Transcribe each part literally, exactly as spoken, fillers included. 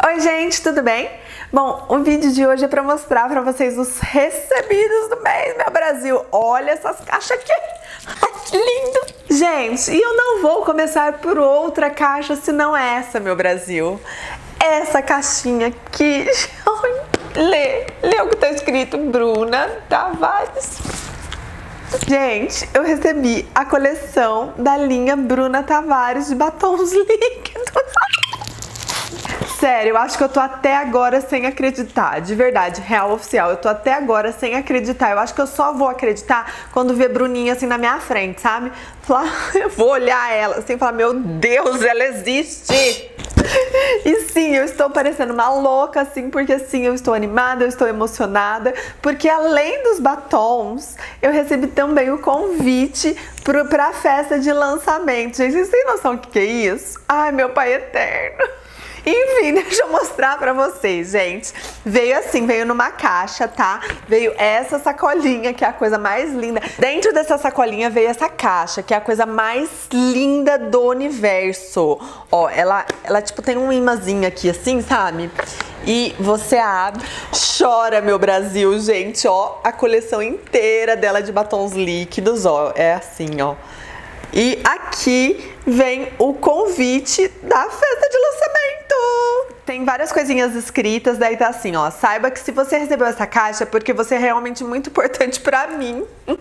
Oi gente, tudo bem? Bom, o vídeo de hoje é para mostrar para vocês os recebidos do mês, meu Brasil. Olha essas caixas aqui, ai, que lindo! Gente, e eu não vou começar por outra caixa senão essa, meu Brasil. Essa caixinha aqui, lê, lê o que tá escrito, Bruna Tavares. Gente, eu recebi a coleção da linha Bruna Tavares de batons líquidos. Sério, eu acho que eu tô até agora sem acreditar, de verdade, real oficial, eu tô até agora sem acreditar. Eu acho que eu só vou acreditar quando ver Bruninha assim na minha frente, sabe? Falar, eu vou olhar ela assim e falar, meu Deus, ela existe! E sim, eu estou parecendo uma louca assim, porque sim, eu estou animada, eu estou emocionada, porque além dos batons, eu recebi também o convite para a festa de lançamento. Gente, vocês têm noção do que, que é isso? Ai, meu pai eterno! Enfim, deixa eu mostrar pra vocês, gente. Veio assim, veio numa caixa, tá? Veio essa sacolinha, que é a coisa mais linda. Dentro dessa sacolinha veio essa caixa, que é a coisa mais linda do universo. Ó, ela, ela tipo tem um imãzinho aqui assim, sabe? E você abre, chora, meu Brasil, gente, ó. A coleção inteira dela de batons líquidos, ó. É assim, ó. E aqui vem o convite da festa de lançamento. Tem várias coisinhas escritas, daí tá assim, ó. Saiba que se você recebeu essa caixa é porque você é realmente muito importante pra mim.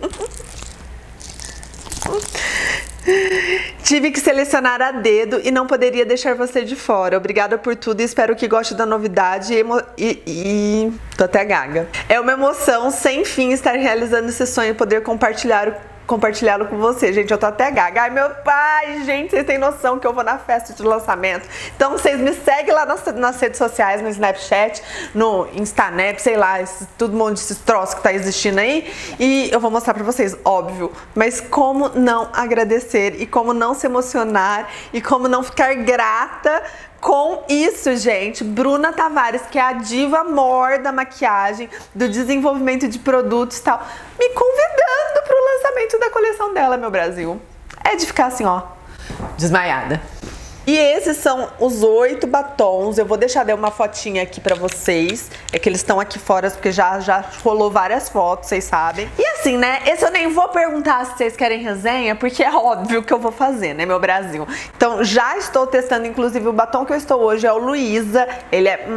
Tive que selecionar a dedo e não poderia deixar você de fora. Obrigada por tudo e espero que goste da novidade e, e, e... tô até gaga. É uma emoção sem fim estar realizando esse sonho e poder compartilhar o compartilhá-lo com você, gente, eu tô até gaga. Ai, meu pai, gente, vocês têm noção que eu vou na festa de lançamento. Então, vocês me seguem lá nas, nas redes sociais, no Snapchat, no Instanap, sei lá, esse, todo mundo desses troços que tá existindo aí. E eu vou mostrar pra vocês, óbvio. Mas como não agradecer e como não se emocionar e como não ficar grata com isso, gente. Bruna Tavares, que é a diva mor da maquiagem, do desenvolvimento de produtos e tal, me convidando pro lançamento da coleção dela, meu Brasil. É de ficar assim, ó, desmaiada. E esses são os oito batons. Eu vou deixar dar uma fotinha aqui pra vocês. É que eles estão aqui fora, porque já, já rolou várias fotos, vocês sabem. E assim, né, esse eu nem vou perguntar se vocês querem resenha, porque é óbvio que eu vou fazer, né, meu Brasil. Então, já estou testando, inclusive, o batom que eu estou hoje é o Luísa. Ele é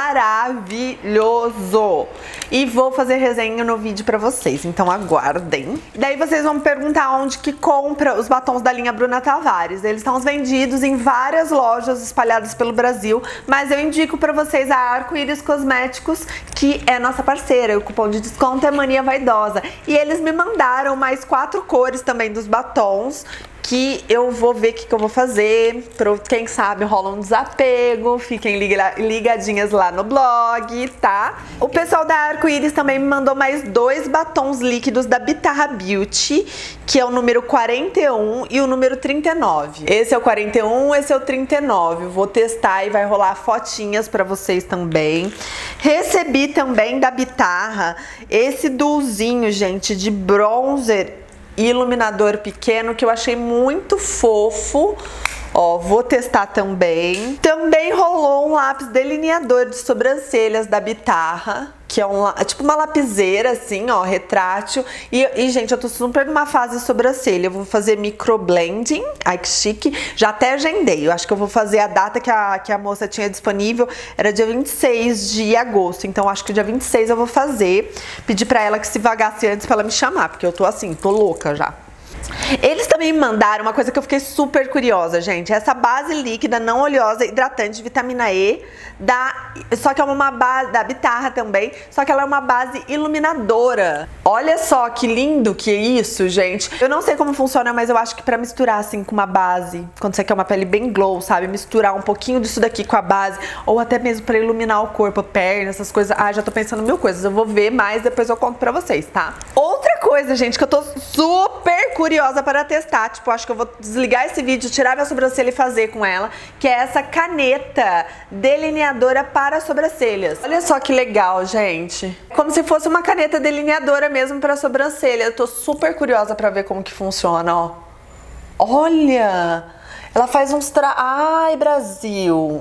maravilhoso. E vou fazer resenha no vídeo pra vocês, então aguardem. Daí vocês vão me perguntar onde que compra os batons da linha Bruna Tavares. Eles estão vendidos em vários várias lojas espalhadas pelo Brasil, mas eu indico para vocês a Arco-Íris Cosméticos, que é nossa parceira. O cupom de desconto é Mania Vaidosa. E eles me mandaram mais quatro cores também dos batons, que eu vou ver o que, que eu vou fazer, pro, quem sabe rola um desapego, fiquem ligadinhas lá no blog, tá? O pessoal da Arco-Íris também me mandou mais dois batons líquidos da Bitarra Beauty, que é o número quarenta e um e o número trinta e nove. Esse é o quarenta e um, esse é o trinta e nove. Vou testar e vai rolar fotinhas pra vocês também. Recebi também da Bitarra esse duozinho, gente, de bronzer e iluminador pequeno, que eu achei muito fofo. Ó, vou testar também. Também rolou um lápis delineador de sobrancelhas da Bitarra, que é, um, é tipo uma lapiseira assim, ó, retrátil. E, e, gente, eu tô super numa fase de sobrancelha. Eu vou fazer microblending. Ai, que chique. Já até agendei. Eu acho que eu vou fazer a data que a, que a moça tinha disponível. Era dia vinte e seis de agosto. Então, acho que dia vinte e seis eu vou fazer. Pedi pra ela que se vagasse antes pra ela me chamar, porque eu tô assim, tô louca já. Eles também me mandaram uma coisa que eu fiquei super curiosa, gente. Essa base líquida não oleosa hidratante de vitamina E, da, só que é uma base da Bitarra também, só que ela é uma base iluminadora. Olha só que lindo que é isso, gente. Eu não sei como funciona, mas eu acho que pra misturar assim com uma base, quando você quer uma pele bem glow, sabe? Misturar um pouquinho disso daqui com a base, ou até mesmo pra iluminar o corpo, a perna, essas coisas. Ah, já tô pensando mil coisas. Eu vou ver mais, depois eu conto pra vocês, tá? Outra coisa, gente, que eu tô super curiosa para testar, tipo, acho que eu vou desligar esse vídeo, tirar minha sobrancelha e fazer com ela, que é essa caneta delineadora para sobrancelhas. Olha só que legal, gente. Como se fosse uma caneta delineadora mesmo para sobrancelha. Eu tô super curiosa para ver como que funciona, ó. Olha! Ela faz uns tra... Ai, Brasil!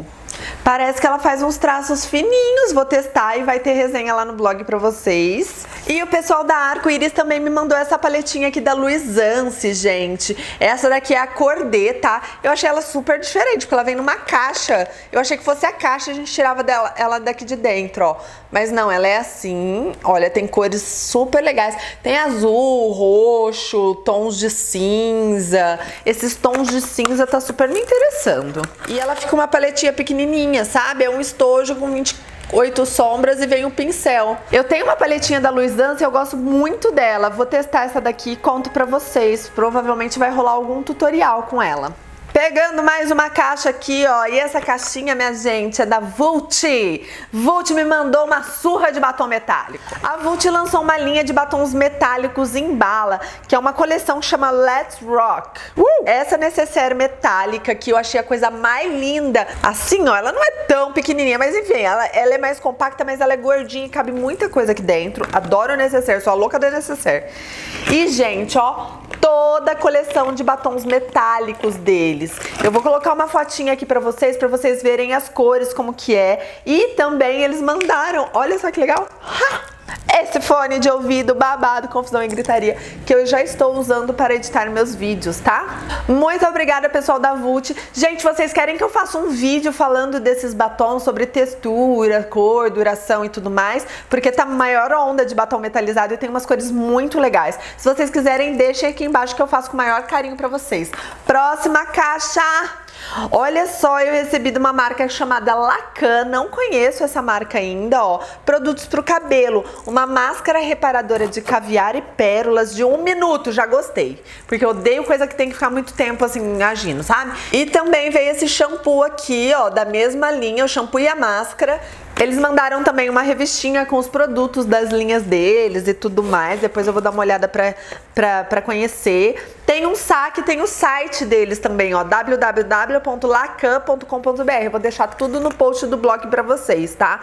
Parece que ela faz uns traços fininhos, vou testar e vai ter resenha lá no blog pra vocês. E o pessoal da Arco-Íris também me mandou essa paletinha aqui da Luisance, gente. Essa daqui é a cor D, tá? Eu achei ela super diferente, porque ela vem numa caixa. Eu achei que fosse a caixa e a gente tirava dela, ela daqui de dentro, ó. Mas não, ela é assim, olha, tem cores super legais. Tem azul, roxo, tons de cinza. Esses tons de cinza tá super me interessando. E ela fica uma paletinha pequenininha, sabe? É um estojo com vinte e oito sombras e vem um pincel. Eu tenho uma paletinha da Luisance e eu gosto muito dela. Vou testar essa daqui e conto pra vocês. Provavelmente vai rolar algum tutorial com ela. Pegando mais uma caixa aqui, ó, e essa caixinha, minha gente, é da Vult. Vult me mandou uma surra de batom metálico. A Vult lançou uma linha de batons metálicos em bala, que é uma coleção que chama Let's Rock. Uh! Essa necessaire metálica que eu achei a coisa mais linda. Assim, ó, ela não é tão pequenininha, mas enfim, ela, ela é mais compacta, mas ela é gordinha e cabe muita coisa aqui dentro. Adoro o necessaire, sou a louca do necessaire. E, gente, ó, toda a coleção de batons metálicos deles. Eu vou colocar uma fotinha aqui pra vocês, pra vocês verem as cores, como que é. E também eles mandaram, olha só que legal, esse fone de ouvido babado, confusão e gritaria, que eu já estou usando para editar meus vídeos, tá? Muito obrigada, pessoal da Vult. Gente, vocês querem que eu faça um vídeo falando desses batons, sobre textura, cor, duração e tudo mais? Porque tá maior onda de batom metalizado e tem umas cores muito legais. Se vocês quiserem, deixem aqui embaixo que eu faço com o maior carinho pra vocês. Próxima caixa! Olha só, eu recebi de uma marca chamada Lacan, não conheço essa marca ainda, ó. Produtos pro cabelo, uma máscara reparadora de caviar e pérolas de um minuto, já gostei. Porque eu odeio coisa que tem que ficar muito tempo assim, agindo, sabe? E também veio esse shampoo aqui, ó, da mesma linha, o shampoo e a máscara. Eles mandaram também uma revistinha com os produtos das linhas deles e tudo mais. Depois eu vou dar uma olhada pra, pra, pra conhecer. Tem um saque, tem o site deles também, ó, w w w ponto lacan ponto com ponto b r. Eu vou deixar tudo no post do blog pra vocês, tá?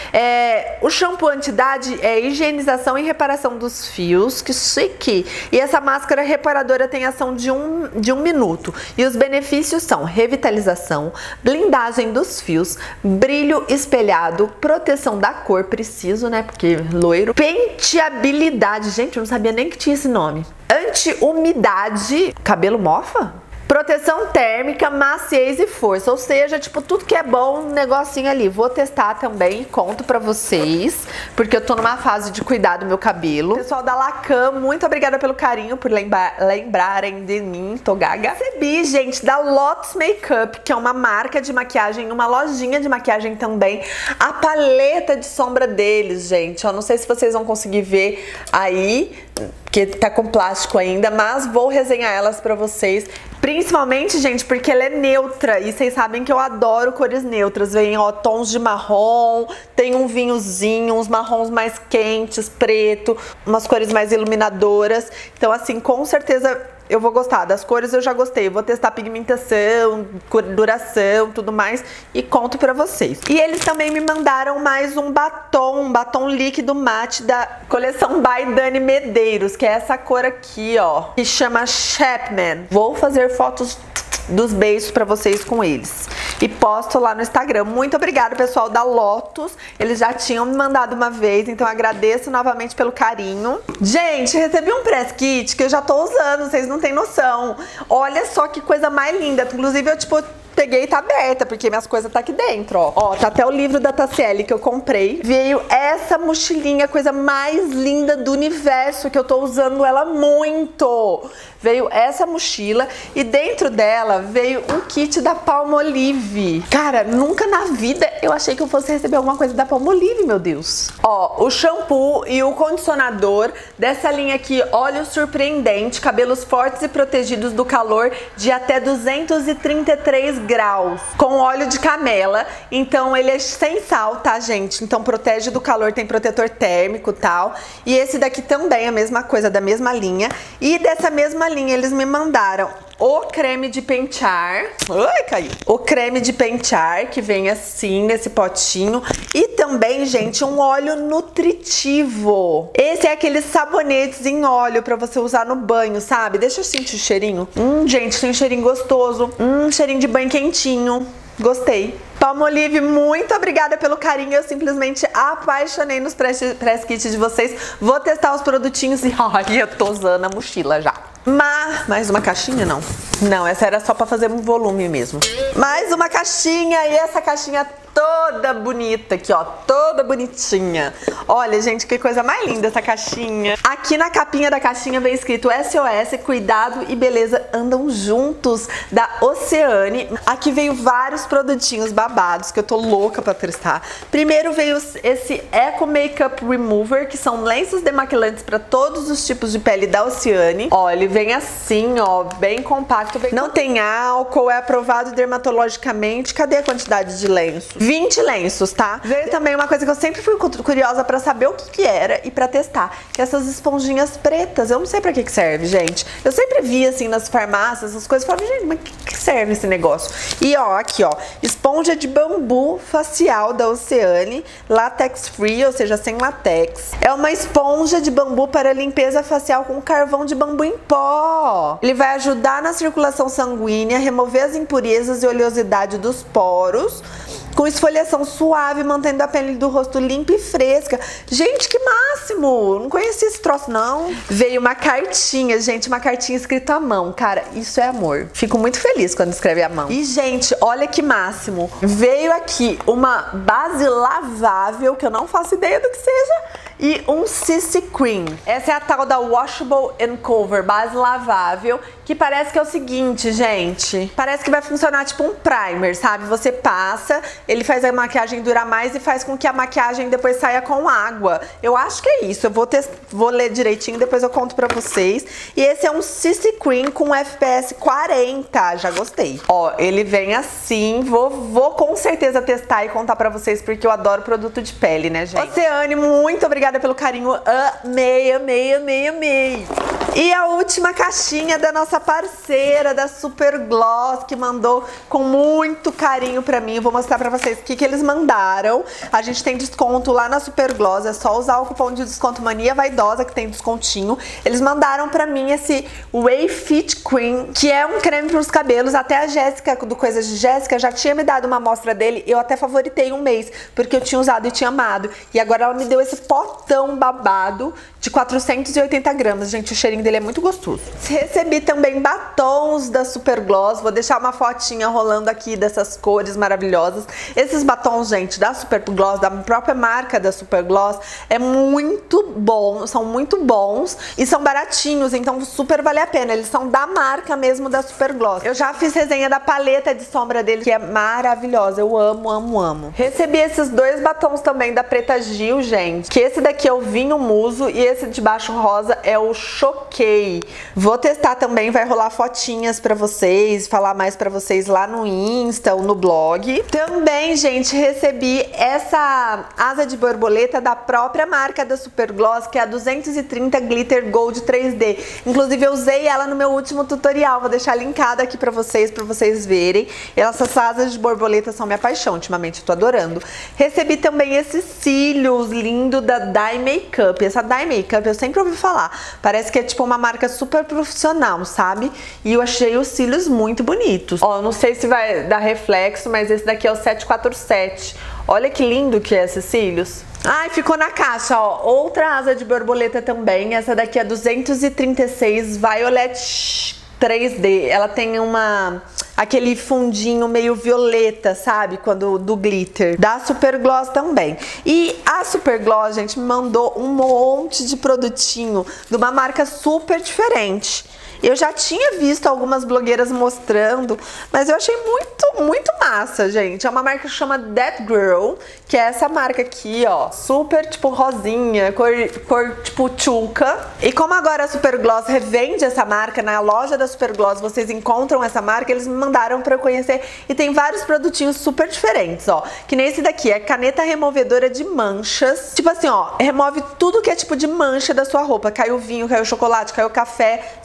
É, o shampoo anti-idade é higienização e reparação dos fios, que chique! E essa máscara reparadora tem ação de um, de um minuto. E os benefícios são revitalização, blindagem dos fios, brilho espelhado, proteção da cor, preciso, né? Porque loiro. Penteabilidade, gente, eu não sabia nem que tinha esse nome. Anti-umidade, cabelo mofa? Proteção térmica, maciez e força, ou seja, tipo, tudo que é bom, um negocinho ali. Vou testar também e conto pra vocês, porque eu tô numa fase de cuidar do meu cabelo. Pessoal da Lacan, muito obrigada pelo carinho, por lembrar, lembrarem de mim, tô gaga. Recebi, gente, da Lotus Makeup, que é uma marca de maquiagem, uma lojinha de maquiagem também, a paleta de sombra deles, gente. Eu não sei se vocês vão conseguir ver aí, que tá com plástico ainda, mas vou resenhar elas pra vocês. Principalmente, gente, porque ela é neutra e vocês sabem que eu adoro cores neutras. Vem, ó, tons de marrom, tem um vinhozinho, uns marrons mais quentes, preto, umas cores mais iluminadoras. Então, assim, com certeza eu vou gostar. Das cores eu já gostei. Eu vou testar pigmentação, duração, tudo mais e conto pra vocês. E eles também me mandaram mais um batom, um batom líquido mate da coleção by Dani Medeiros, que é essa cor aqui, ó, que chama Chapman. Vou fazer fotos dos beijos pra vocês com eles e posto lá no Instagram. Muito obrigada, pessoal da Lotus. Eles já tinham me mandado uma vez, então agradeço novamente pelo carinho. Gente, recebi um press kit que eu já tô usando, vocês não têm noção. Olha só que coisa mais linda. Inclusive, eu, tipo, peguei e tá aberta, porque minhas coisas tá aqui dentro, ó. Ó, tá até o livro da Tassiele que eu comprei. Veio essa mochilinha, coisa mais linda do universo, que eu tô usando ela muito. Veio essa mochila e dentro dela veio um kit da Palmolive. Cara, nunca na vida eu achei que eu fosse receber alguma coisa da Palmolive, meu Deus. Ó, o shampoo e o condicionador dessa linha aqui, óleo surpreendente, cabelos fortes e protegidos do calor de até duzentos e trinta e três graus, com óleo de camela. Então ele é sem sal, tá, gente? Então protege do calor, tem protetor térmico e tal. E esse daqui também é a mesma coisa, da mesma linha. E dessa mesma linha eles me mandaram o creme de pentear. Ai, caiu. O creme de pentear, que vem assim, nesse potinho. E também, gente, um óleo nutritivo. Esse é aqueles sabonetes em óleo pra você usar no banho, sabe? Deixa eu sentir o cheirinho. Hum, gente, tem um cheirinho gostoso. Hum, cheirinho de banho quentinho. Gostei. Palmolive, muito obrigada pelo carinho. Eu simplesmente apaixonei nos press, press kits de vocês. Vou testar os produtinhos e ai, eu tô usando a mochila já. Mas, mais uma caixinha? Não. Não, essa era só pra fazer um volume mesmo. Mais uma caixinha e essa caixinha toda bonita aqui, ó, toda bonitinha. Olha, gente, que coisa mais linda essa caixinha. Aqui na capinha da caixinha vem escrito S O S, cuidado e beleza andam juntos, da Oceane. Aqui veio vários produtinhos babados que eu tô louca pra testar. Primeiro veio esse Eco Makeup Remover, que são lenços demaquilantes pra todos os tipos de pele da Oceane. Ó, ele vem assim, ó, bem compacto. Bem... Não tem álcool, é aprovado dermatologicamente. Cadê a quantidade de lenços? vinte lenços, tá? Veio também uma coisa que eu sempre fui curiosa pra saber o que que era e pra testar, que é essas esponjinhas pretas. Eu não sei pra que que serve, gente. Eu sempre vi assim nas farmácias, essas coisas, e falava, gente, mas que que serve esse negócio? E ó, aqui ó, esponja de bambu facial da Oceane, latex free, ou seja, sem latex. É uma esponja de bambu para limpeza facial com carvão de bambu em pó. Ele vai ajudar na circulação sanguínea, remover as impurezas e oleosidade dos poros, com esfoliação suave, mantendo a pele do rosto limpa e fresca. Gente, que máximo! Não conhecia esse troço, não. Veio uma cartinha, gente, uma cartinha escrita à mão. Cara, isso é amor. Fico muito feliz quando escreve à mão. E, gente, olha que máximo. Veio aqui uma base lavável, que eu não faço ideia do que seja, e um C C Cream. Essa é a tal da Washable and Cover, base lavável, que parece que é o seguinte, gente. Parece que vai funcionar tipo um primer, sabe? Você passa, ele faz a maquiagem durar mais e faz com que a maquiagem depois saia com água. Eu acho que é isso. Eu vou, vou ler direitinho, depois eu conto pra vocês. E esse é um C C Cream com F P S quarenta. Já gostei. Ó, ele vem assim. Vou, vou com certeza testar e contar pra vocês, porque eu adoro produto de pele, né, gente? Oceane, muito obrigada pelo carinho. Amei, amei, amei, amei. E a última caixinha da nossa parceira, da Super Gloss, que mandou com muito carinho pra mim. Eu vou mostrar pra vocês o que, que eles mandaram. A gente tem desconto lá na Super Gloss, é só usar o cupom de desconto Mania Vaidosa, que tem descontinho. Eles mandaram pra mim esse Way Fit Cream, que é um creme pros cabelos. Até a Jéssica, do Coisas de Jéssica, já tinha me dado uma amostra dele. Eu até favoritei um mês, porque eu tinha usado e tinha amado. E agora ela me deu esse potão babado de quatrocentos e oitenta gramas. Gente, o cheirinho dele é muito gostoso. Recebi também batons da Super Gloss. Vou deixar uma fotinha rolando aqui dessas cores maravilhosas. Esses batons, gente, da Super Gloss, da própria marca da Super Gloss, é muito bom, são muito bons e são baratinhos, então super vale a pena. Eles são da marca mesmo da Super Gloss. Eu já fiz resenha da paleta de sombra deles, que é maravilhosa. Eu amo, amo, amo. Recebi esses dois batons também da Preta Gil, gente, que esse daqui é o Vinho Muso e esse de baixo rosa é o Choquei. Vou testar também, vai rolar fotinhas pra vocês, falar mais pra vocês lá no Insta ou no blog. Também, gente, recebi essa asa de borboleta da própria marca da Super Gloss, que é a duzentos e trinta Glitter Gold três D. Inclusive, eu usei ela no meu último tutorial, vou deixar linkada aqui pra vocês, pra vocês verem. Essas asas de borboleta são minha paixão, ultimamente eu tô adorando. Recebi também esses cílios lindos da Dye Makeup. Essa Dye Makeup eu sempre ouvi falar, parece que é tipo uma marca super profissional, sabe? E eu achei os cílios muito bonitos. Ó, não sei se vai dar reflexo, mas esse daqui é o sete quatro sete. Olha que lindo que é esses cílios. Ai, ficou na caixa, ó. Outra asa de borboleta também. Essa daqui é duzentos e trinta e seis Violet três D. Ela tem uma... aquele fundinho meio violeta, sabe? Quando do glitter. Da Super Gloss também. E a Super Gloss, gente, me mandou um monte de produtinho de uma marca super diferente. Eu já tinha visto algumas blogueiras mostrando, mas eu achei muito, muito massa, gente. É uma marca que chama That Girl, que é essa marca aqui, ó. Super, tipo, rosinha, cor, cor tipo tchuca. E como agora a Super Gloss revende essa marca, na loja da Super Gloss vocês encontram essa marca, eles me mandaram pra eu conhecer. E tem vários produtinhos super diferentes, ó. Que nem esse daqui, é caneta removedora de manchas. Tipo assim, ó, remove tudo que é tipo de mancha da sua roupa. Caiu vinho, caiu chocolate, caiu café. Você, tipo,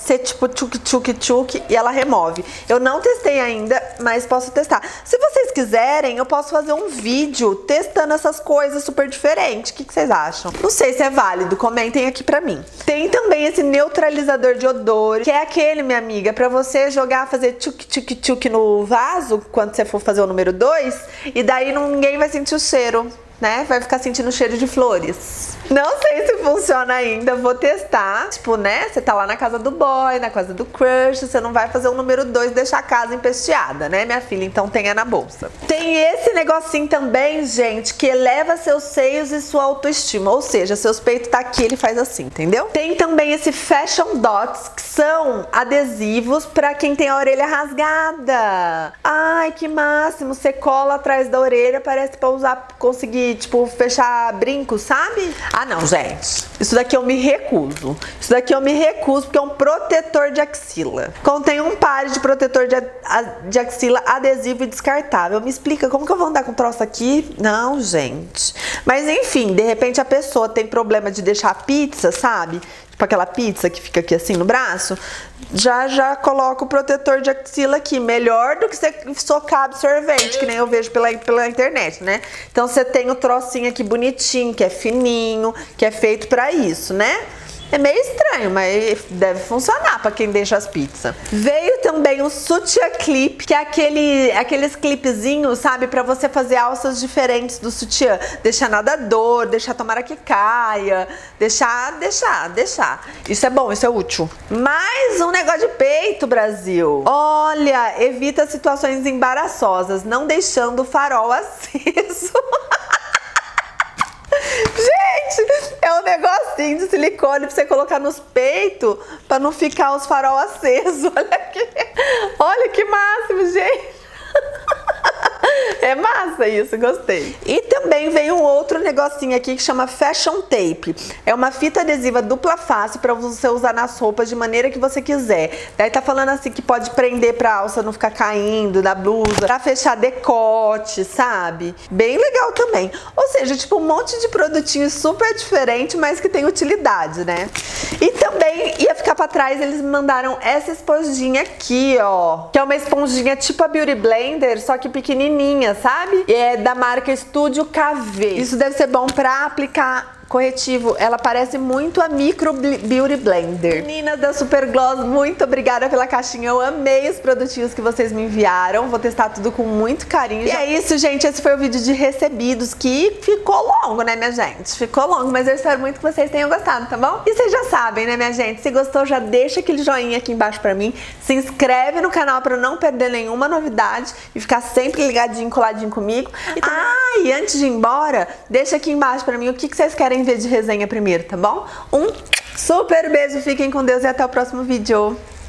tchuk tchuk tchuk e ela remove. Eu não testei ainda, mas posso testar. Se vocês quiserem, eu posso fazer um vídeo testando essas coisas super diferentes. O que, que vocês acham? Não sei se é válido, comentem aqui pra mim. Tem também esse neutralizador de odor, que é aquele, minha amiga, pra você jogar, fazer tchuk tchuk tchuk no vaso, quando você for fazer o número dois, e daí ninguém vai sentir o cheiro, né? Vai ficar sentindo o cheiro de flores. Não sei se funciona ainda, vou testar. Tipo, né? Você tá lá na casa do boy, na casa do crush, você não vai fazer o número dois e deixar a casa empesteada, né, minha filha? Então tenha na bolsa. Tem esse negocinho também, gente, que eleva seus seios e sua autoestima. Ou seja, seus peitos tá aqui, ele faz assim, entendeu? Tem também esse Fashion Dots, que são adesivos pra quem tem a orelha rasgada. Ai, que máximo! Você cola atrás da orelha, parece pra usar, conseguir, tipo, fechar brinco, sabe? Ah, não, gente. Isso daqui eu me recuso. Isso daqui eu me recuso porque é um protetor de axila. Contém um par de protetor de, de axila adesivo e descartável. Me explica como que eu vou andar com um troço aqui? Não, gente. Mas enfim, de repente a pessoa tem problema de deixar a pizza, sabe? Tipo aquela pizza que fica aqui assim no braço. Já já coloca o protetor de axila aqui. Melhor do que você socar absorvente, que nem eu vejo pela, pela internet, né? Então você tem o trocinho aqui bonitinho, que é fininho, que é feito pra isso, né? É meio estranho, mas deve funcionar pra quem deixa as pizzas. Veio também o sutiã clip, que é aquele, aqueles clipezinhos, sabe? Pra você fazer alças diferentes do sutiã. Deixar nadador, deixar tomara que caia, deixar, deixar, deixar. Isso é bom, isso é útil. Mais um negócio de peito, Brasil. Olha, evita situações embaraçosas, não deixando o farol aceso. Gente, é um negocinho de silicone pra você colocar nos peitos pra não ficar os farol acesos. Olha aqui. Olha que máximo, gente. É massa isso, gostei. E também veio um outro negocinho aqui que chama Fashion Tape. É uma fita adesiva dupla face pra você usar nas roupas de maneira que você quiser. Daí tá falando assim que pode prender pra alça não ficar caindo da blusa, pra fechar decote, sabe? Bem legal também. Ou seja, tipo um monte de produtinho super diferente, mas que tem utilidade, né? E também ia ficar pra trás, eles me mandaram essa esponjinha aqui, ó. Que é uma esponjinha tipo a Beauty Blender, só que pequenininha, sabe? E é da marca Studio K V. Isso deve ser bom pra aplicar corretivo. Ela parece muito a Micro Beauty Blender. Meninas da Super Gloss, muito obrigada pela caixinha. Eu amei os produtinhos que vocês me enviaram. Vou testar tudo com muito carinho. E é isso, gente. Esse foi o vídeo de recebidos, que ficou longo, né, minha gente? Ficou longo, mas eu espero muito que vocês tenham gostado, tá bom? E vocês já sabem, né, minha gente? Se gostou, já deixa aquele joinha aqui embaixo pra mim. Se inscreve no canal pra não perder nenhuma novidade e ficar sempre ligadinho, coladinho comigo. E também... Ah, e antes de ir embora, deixa aqui embaixo pra mim o que, que vocês querem ver de resenha primeiro, tá bom? Um super beijo, fiquem com Deus e até o próximo vídeo.